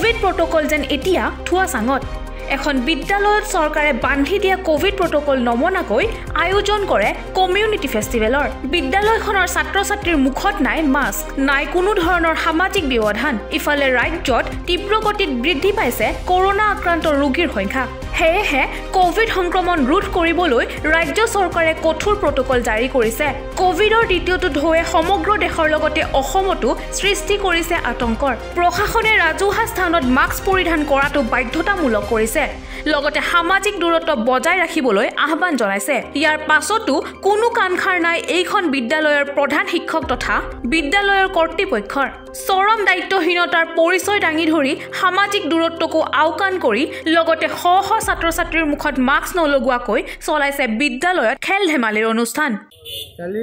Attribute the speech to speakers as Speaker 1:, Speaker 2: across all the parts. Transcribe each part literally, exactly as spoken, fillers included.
Speaker 1: Covid protocol যেন এতিয়া থুৱা চাঙত এখন বিদ্যালয়ত চৰকাৰে বান্ধি দিয়া কোভিড প্ৰটকল নমনাকৈ আয়োজন কৰে কমিউনিটি ফেষ্টিভেলৰ বিদ্যালয়খনৰ ছাত্ৰ-ছাত্ৰীৰ মুখত নাই মাস্ক নাই কোনো ধৰণৰ সামাজিক ব্যৱধান ইফালে ৰাজ্যত তীব্ৰ গতিত বৃদ্ধি পাইছে কৰোনা আক্ৰান্ত ৰোগীৰ সংখ্যা হেহে কোভিড সংক্ৰমণ ৰোধ কৰিবলৈ ৰাজ্য চৰকাৰে কঠোৰ প্ৰটকল জাৰি কৰিছে কোভিডৰ দ্বিতীয়টো ঢৌৱে সমগ্ৰ দেশৰ লগতে অসমতো সৃষ্টি কৰিছে আতংকৰ প্ৰশাসনে ৰাজহুৱা স্থানত মাস্ক পৰিধান কৰাটো বাধ্যতামূলক কৰিছে লগতে সামাজিক দূৰত্ব বজাই ৰাখিবলৈ আহ্বান জনাইছে ইয়াৰ পাছতো কোনো কাণখাৰ নাই এইখন বিদ্যালয়ৰ প্ৰধান শিক্ষক তথা বিদ্যালয়ৰ কৰ্তৃপক্ষৰ চৰম দায়িত্বহীনতাৰ পৰিচয় দাঙি ধৰি সামাজিক দূৰত্বকো আওকাণ কৰি লগতে শ শ ছাত্ৰ-ছাত্ৰীৰ মুখত মাস্ক নলগোৱাকৈ চলাইছে বিদ্যালয়ত খেল ধেমালিৰ অনুষ্ঠান
Speaker 2: কালি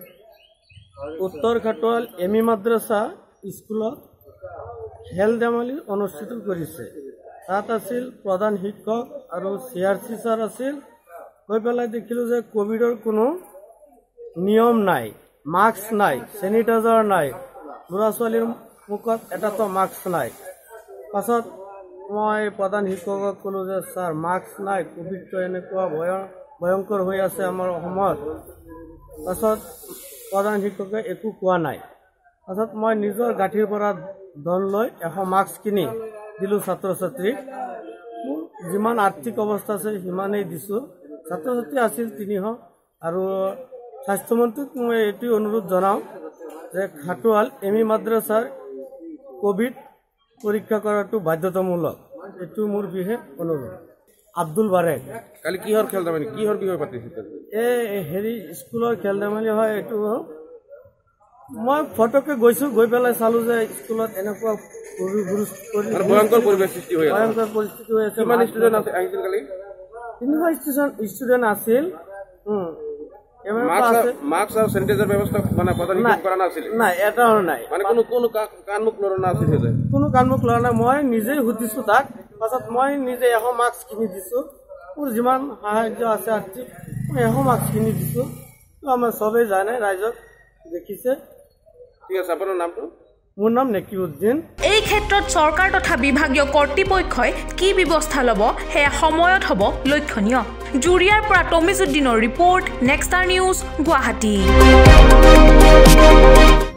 Speaker 2: উত্তৰ খাটুৱাল এমি মাদ্ৰাসা স্কুলত খেল ধেমালি অনুষ্ঠিত কৰিছে তাত আছিল প্ৰধান শিক্ষক আৰু চিআৰচি ছাৰ আছিল গৈ পেলাই দেখিলোঁ যে কোভিডৰ কোনো নিয়ম নাই মাস্ক নাই চেনিটাইজাৰ নাই ল'ৰা ছোৱালীৰ মুখত এটাতো মাস্ক নাই পাছত মই প্ৰধান শিক্ষকক ক'লোঁ যে ছাৰ মাস্ক নাই কোভিডটো এনেকুৱা ভয় ভয়ংকৰ হৈ আছে আমাৰ অসমত পাছত প্ৰধান শিক্ষকে একো কোৱা নাই পাছত মই নিজৰ গাঁঠিৰ পৰা ধন লৈ এশ মাস্ক কিনি দিলোঁ ছাত্ৰ ছাত্ৰীক মোৰ যিমান আৰ্থিক অৱস্থা আছে সিমানেই দিছোঁ ছাত্ৰ ছাত্ৰী আছিল তিনিশ আৰু স্বাস্থ্যমন্ত্ৰীক মই এইটোৱে অনুৰোধ জনাওঁ যে খাটুৱাল এমি মাদ্ৰাছাৰ কোভিড পৰীক্ষা কৰাটো বাধ্যতামূলক এইটো মোৰ বিশেষ অনুৰোধ আব্দুল বাৰেক
Speaker 3: কালি কিহৰ খেল ধেমালি কিহৰ বিষয়ে পাতিছিল
Speaker 2: এই হেৰি স্কুলৰ খেল ধেমালি হয় এইটো মই ফটকে গৈছোঁ গৈ পেলাই চালোঁ যে স্কুলত এনেকুৱা ভয়ংকৰ পৰিৱেশ সৃষ্টি হৈ আছে ভয়ংকৰ পৰিস্থিতি হৈ আছে
Speaker 3: কিমান ষ্টুডেণ্ট আহিছিল কালি
Speaker 2: তিনিশ ষ্টুডেণ্ট আছিল
Speaker 3: মাস্ক আৰু চেনিটাইজাৰ ব্যৱস্থা মানে প্ৰদান কৰা নাছিল
Speaker 2: নাই এটাও নাই
Speaker 3: মানে কোনো কোনো কাণমুখ লৰা নাছিল
Speaker 2: কোনো কাণমুখ লৰা নাই মই নিজেই সুধিছোঁ তাক পাছত মই নিজে এশ মাস্ক কিনি দিছোঁ মোৰ যিমান সাহায্য আছে আৰ্থিক মই এশ মাস্ক কিনি দিছোঁ আমাৰ চবেই জানে ৰাইজক দেখিছে
Speaker 3: ঠিক আছে আপোনাৰ নামটো
Speaker 2: মোৰ নাম নেকিউদ্দিন
Speaker 1: এই ক্ষেত্ৰত চৰকাৰ তথা বিভাগীয় কৰ্তৃপক্ষই কি ব্যৱস্থা ল'ব সেয়া সময়ত হ'ব লক্ষণীয় জুৰিয়াৰ পৰা তমিজুদ্দিনৰ ৰিপৰ্ট নেক্সটাৰ নিউজ গুৱাহাটী।